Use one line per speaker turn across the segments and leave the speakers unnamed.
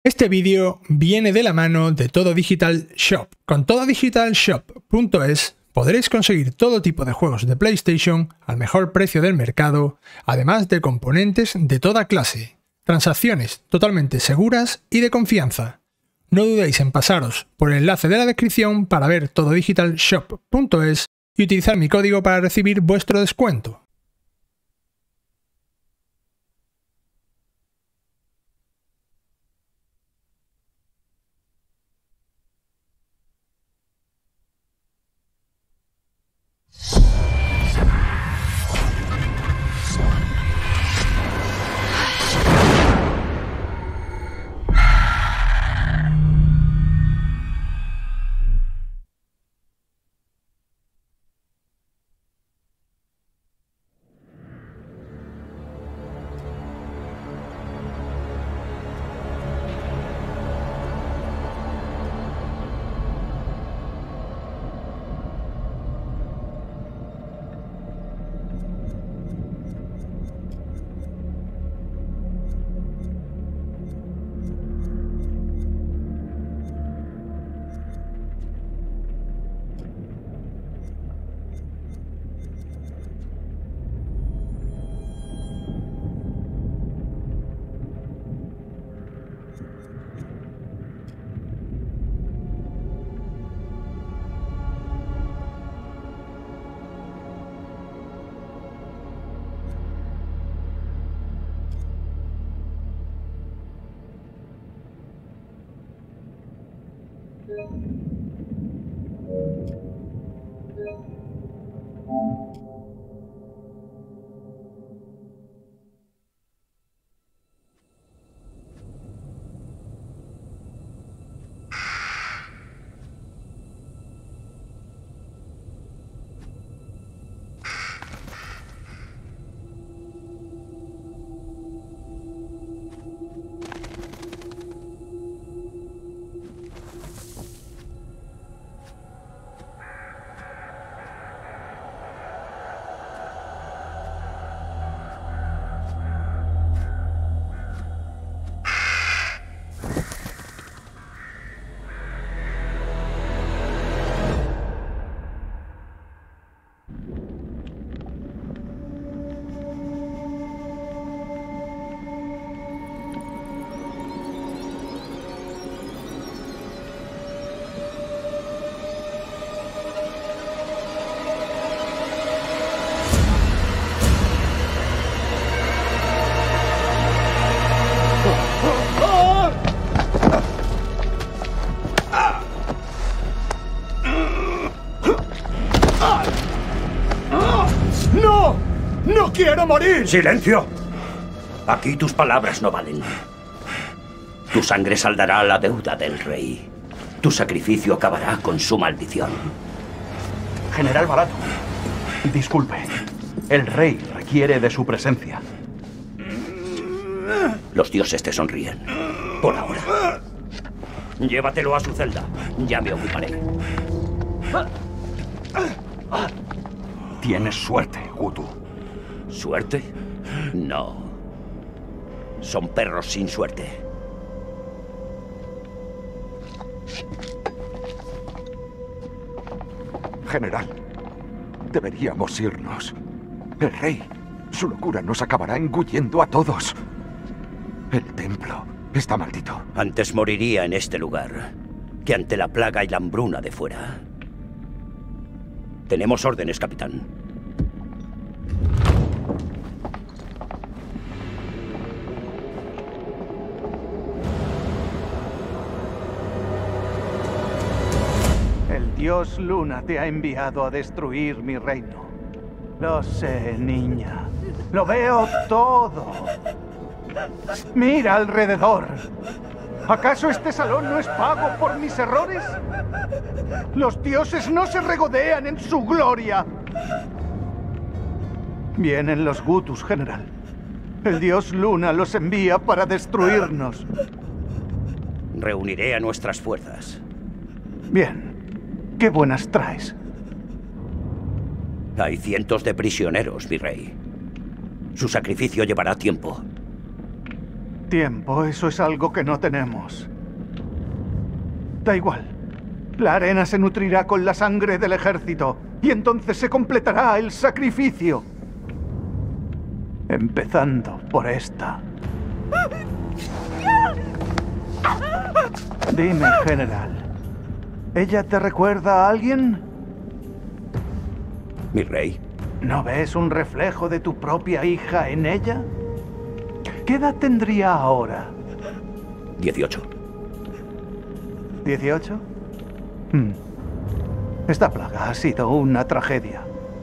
Este vídeo viene de la mano de Todo Digital Shop. Con tododigitalshop.es podréis conseguir todo tipo de juegos de PlayStation al mejor precio del mercado, además de componentes de toda clase. Transacciones totalmente seguras y de confianza. No dudéis en pasaros por el enlace de la descripción para ver tododigitalshop.es y utilizar mi código para recibir vuestro descuento.
¡No! ¡No quiero morir!
¡Silencio! Aquí tus palabras no valen. Tu sangre saldará la deuda del rey. Tu sacrificio acabará con su maldición.
General Barato, disculpe. El rey requiere de su presencia.
Los dioses te sonríen. Por ahora. Llévatelo a su celda. Ya me ocuparé.
Tienes suerte, Gutu.
¿Suerte? No. Son perros sin suerte.
General, deberíamos irnos. El rey, su locura nos acabará engullendo a todos. El templo está maldito.
Antes moriría en este lugar que ante la plaga y la hambruna de fuera. Tenemos órdenes, capitán.
El dios Luna te ha enviado a destruir mi reino. Lo sé, niña. Lo veo todo. Mira alrededor. ¿Acaso este salón no es pago por mis errores? Los dioses no se regodean en su gloria. Vienen los Gutus, general. El dios Luna los envía para destruirnos.
Reuniré a nuestras fuerzas.
Bien. ¿Qué buenas traes?
Hay cientos de prisioneros, mi rey. Su sacrificio llevará tiempo.
Tiempo, eso es algo que no tenemos. Da igual. La arena se nutrirá con la sangre del ejército y entonces se completará el sacrificio. Empezando por esta. Dime, general, ¿ella te recuerda a alguien?
Mi rey.
¿No ves un reflejo de tu propia hija en ella? ¿Qué edad tendría ahora?
18.
¿18? Esta plaga ha sido una tragedia.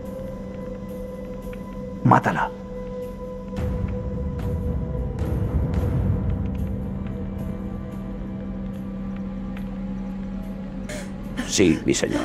Mátala.
Sí, mi señor.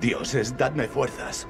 Dioses, dadme fuerzas.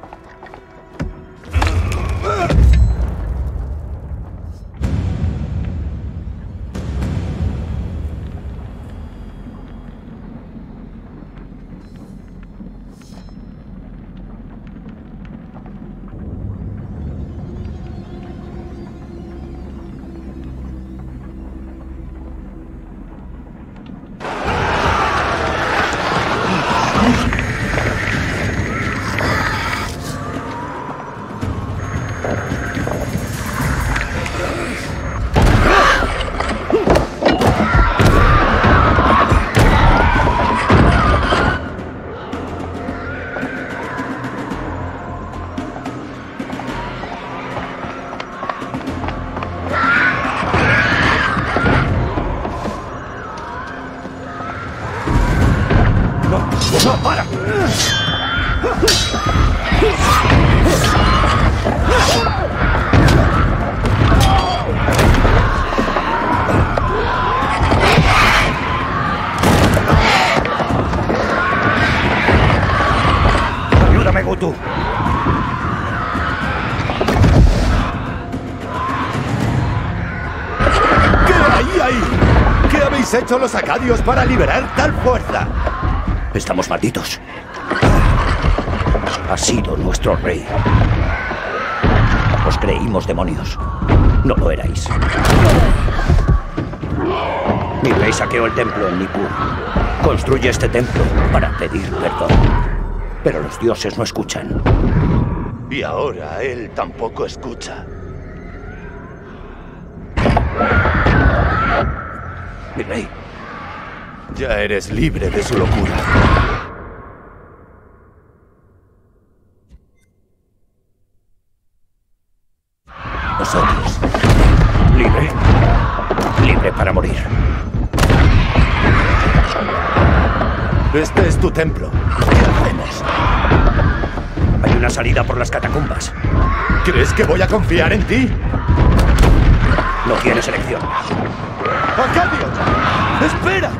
¡No, para!
¡Ayúdame, Gutu!
¿Qué hay ahí? ¿Qué habéis hecho los acadios para liberar tal fuerza?
Estamos malditos. Ha sido nuestro rey. Os creímos demonios. No lo erais. Mi rey saqueó el templo en Nippur. Construye este templo para pedir perdón. Pero los dioses no escuchan.
Y ahora él tampoco escucha.
Mi rey.
Ya eres libre de su locura.
Nosotros. Libre. Libre para morir.
Este es tu templo. ¿Qué hacemos?
Hay una salida por las catacumbas.
¿Crees que voy a confiar en ti?
No tienes elección.
¡Acadio! ¡Espera!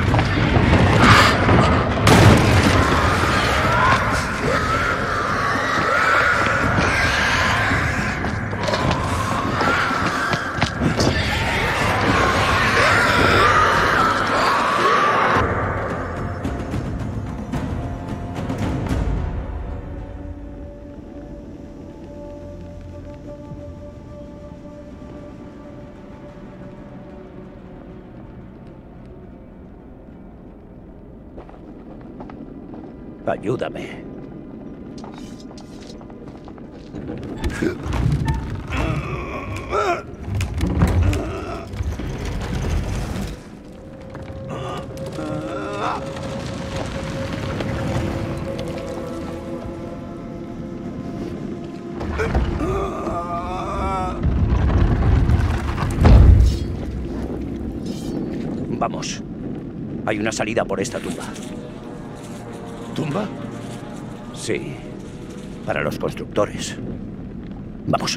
Ayúdame. Vamos. Hay una salida por esta tumba.
¿Tumba?
Sí. Para los constructores. Vamos.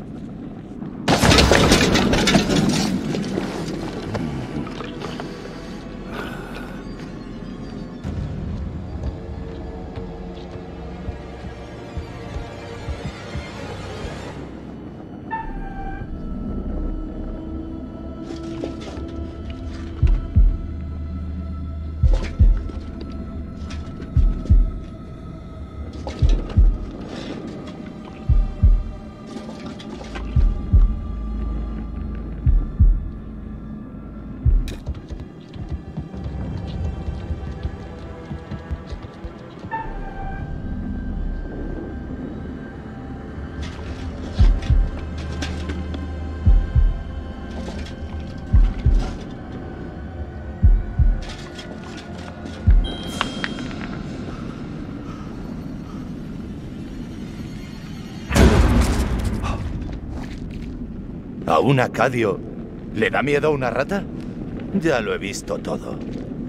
¿A un acadio le da miedo a una rata? Ya lo he visto todo.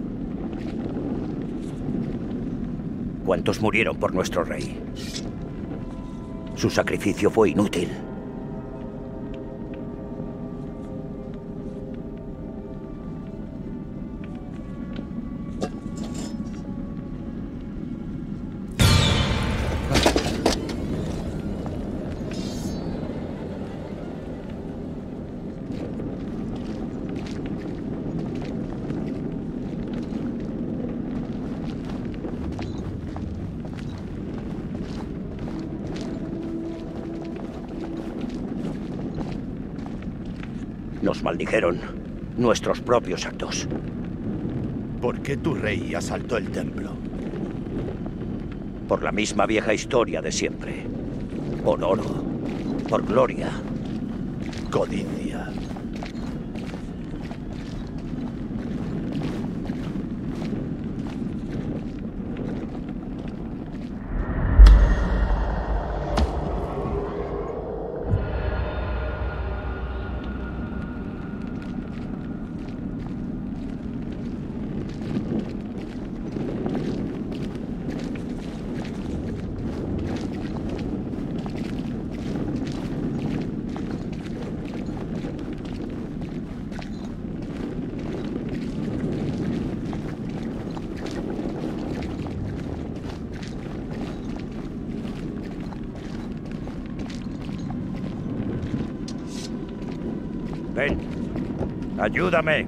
¿Cuántos murieron por nuestro rey? Su sacrificio fue inútil. Nos maldijeron nuestros propios actos.
¿Por qué tu rey asaltó el templo?
Por la misma vieja historia de siempre. Por oro. Por gloria.
Codicia.
Ven, ayúdame.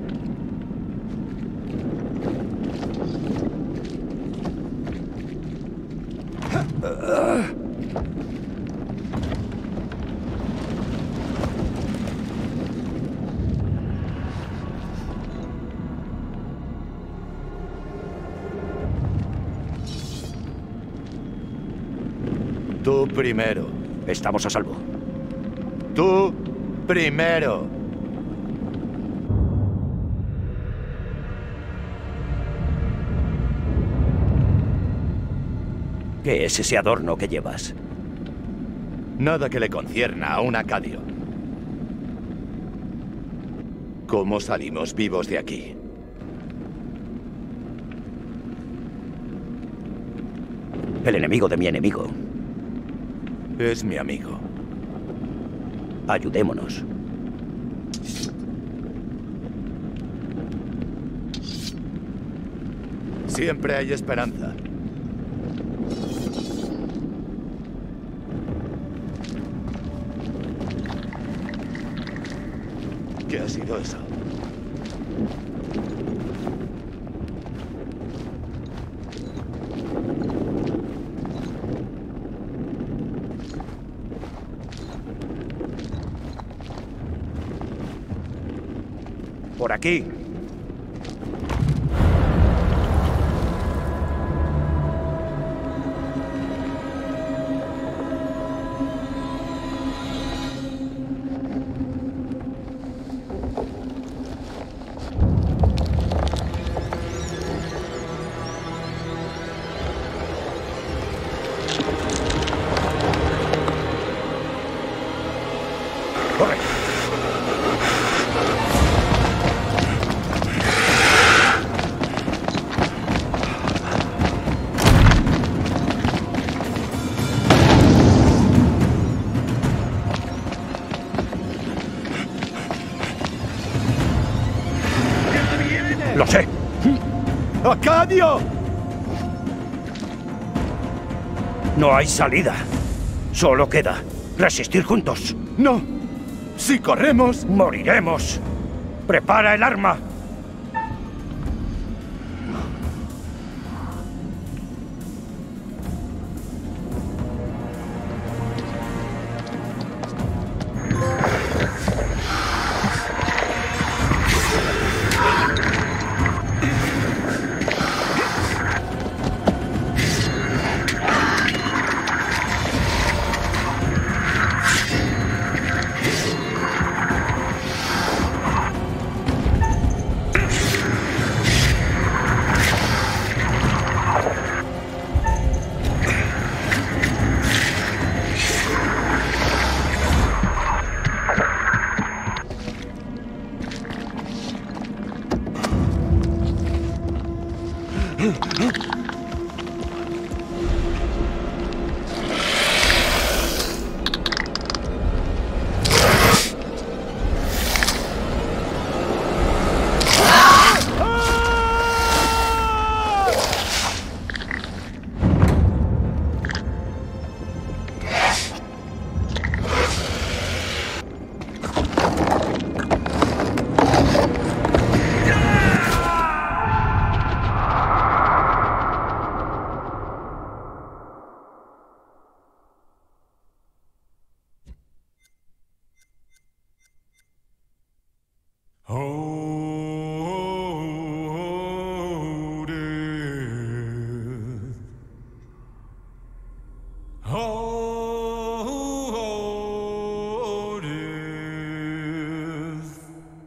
Tú primero.
Estamos a salvo.
Tú primero.
¿Qué es ese adorno que llevas?
Nada que le concierna a un acadio. ¿Cómo salimos vivos de aquí?
El enemigo de mi enemigo.
Es mi amigo.
Ayudémonos.
Siempre hay esperanza. ¿Qué ha sido eso?
Por aquí. Corre. Lo sé.
¡Acadio!
No hay salida. Solo queda resistir juntos.
¡No! ¡Si corremos!
¡Moriremos! ¡Prepara el arma!
Oh, death,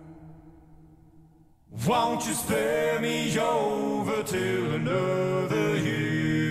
won't you spare me over till another year?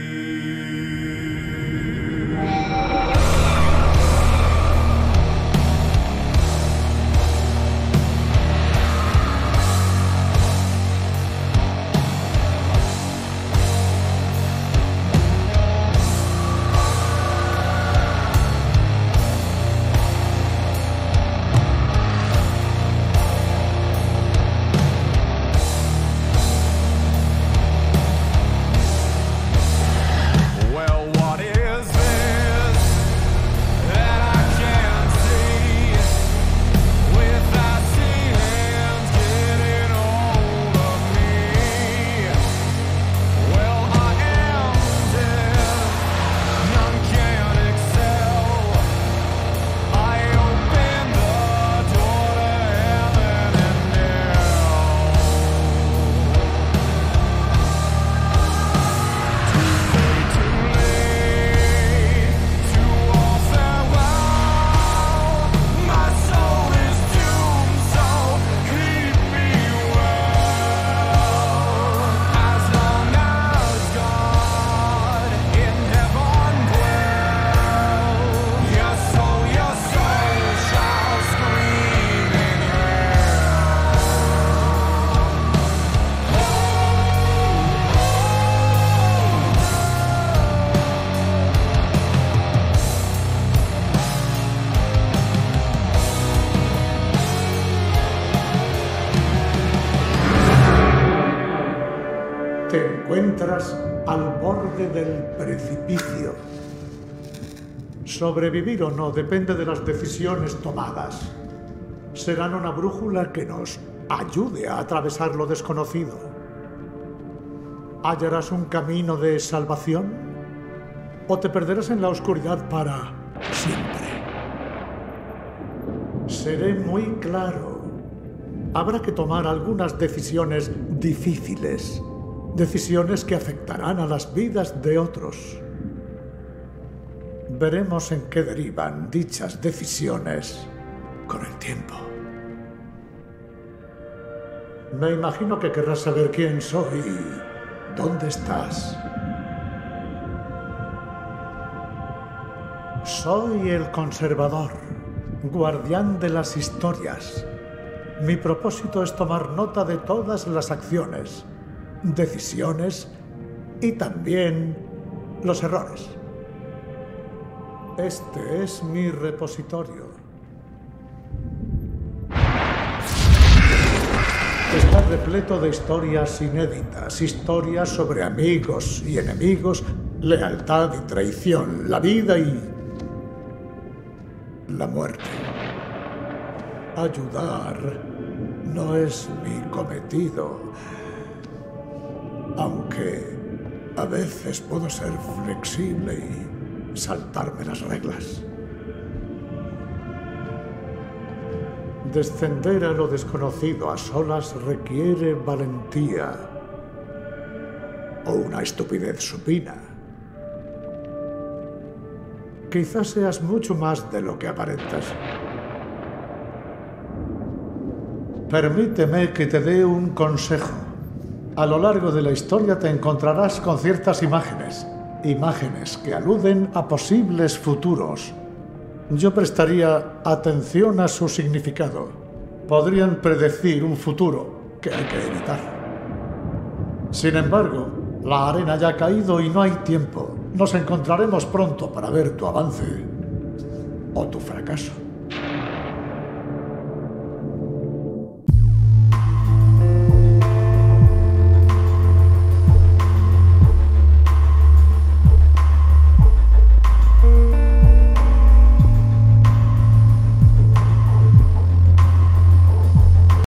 Te encuentras al borde del precipicio. Sobrevivir o no depende de las decisiones tomadas. Serán una brújula que nos ayude a atravesar lo desconocido. ¿Hallarás un camino de salvación? ¿O te perderás en la oscuridad para siempre? Seré muy claro. Habrá que tomar algunas decisiones difíciles. Decisiones que afectarán a las vidas de otros. Veremos en qué derivan dichas decisiones con el tiempo. Me imagino que querrás saber quién soy y dónde estás. Soy el conservador, guardián de las historias. Mi propósito es tomar nota de todas las acciones, decisiones y también los errores. Este es mi repositorio. Está repleto de historias inéditas, historias sobre amigos y enemigos, lealtad y traición, la vida y la muerte. Ayudar no es mi cometido, aunque a veces puedo ser flexible y saltarme las reglas. Descender a lo desconocido a solas requiere valentía o una estupidez supina. Quizás seas mucho más de lo que aparentas. Permíteme que te dé un consejo. A lo largo de la historia te encontrarás con ciertas imágenes que aluden a posibles futuros. Yo prestaría atención a su significado. Podrían predecir un futuro que hay que evitar. Sin embargo, la arena ya ha caído y no hay tiempo. Nos encontraremos pronto para ver tu avance o tu fracaso.